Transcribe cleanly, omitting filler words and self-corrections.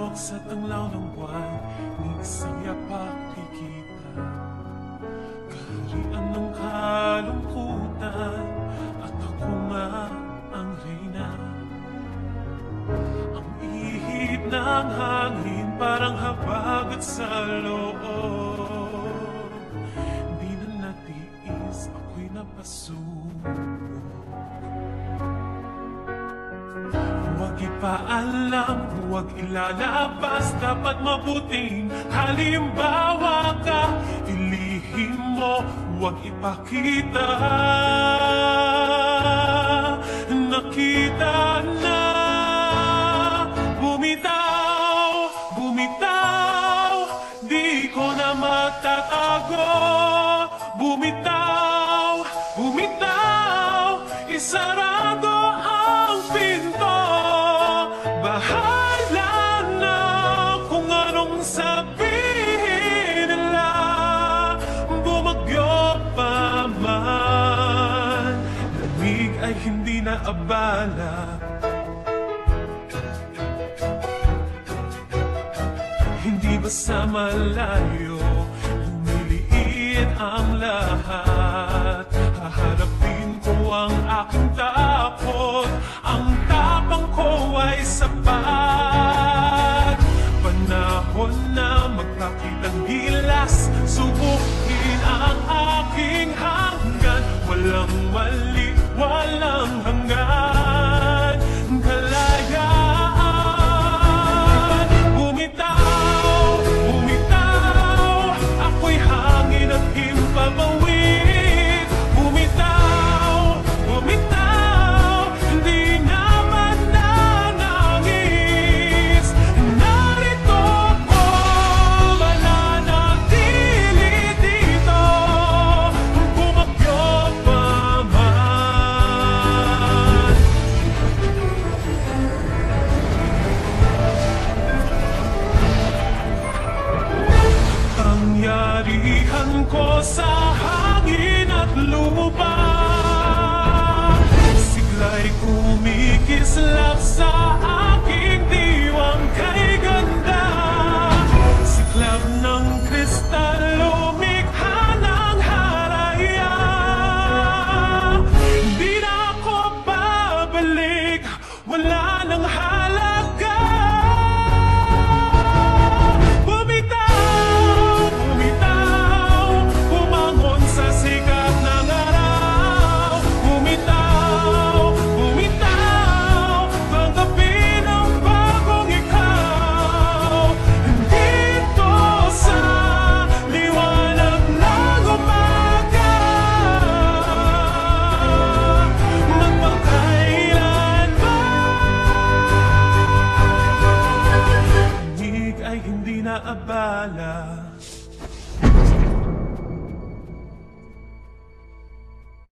Alok sa tanglaw ng buwan, ni isang yapak kikita. Kaharian ng kalungkutan, at ako nga ang reyna. Ang ihip ng hangin, parang habagat sa loob. Di na natiis, ako'y napasubo. Huwag ipaalam, huwag ilalabas, dapat mabuting halimbawa ka. Ilihim mo, huwag ipakita. Nakita na, bumitaw, bumitaw, di ko na matatago. Bumitaw, bumitaw, isarado ang pinto. Bahala na kung anong sabihin nila, bumagyo pa man, lamig ay hindi na abala. Hindi ba sa malayo, lumiliit ang lahat? Haharapin ko ang aking takot, ang tapang ko ay sapat. Panahon na magpakitang gilas, subukin ang aking hanggan. Walang mali, walang hanggan, kalayaan. Bumitaw, bumitaw, ako'y hangin at himpapawid. Bumitaw, bumitaw, hindi naman nanangis. Narito ako, mananatili dito, bumagyo pa man. Pangyarihan ko sa hangin at lupa, sigla'y kumikislap sa aking diwang kay ganda. Siklab ng kristal, lumikha ng haraya. Di na ako babalik, wala nang halaga. Bumitaw, bumitaw, bumangon sa sikat ng araw. Bumitaw, bumitaw, tanggapin ang bagong ikaw. Dito sa liwanag ng umaga, magpakailanman, lamig ay hindi na abala.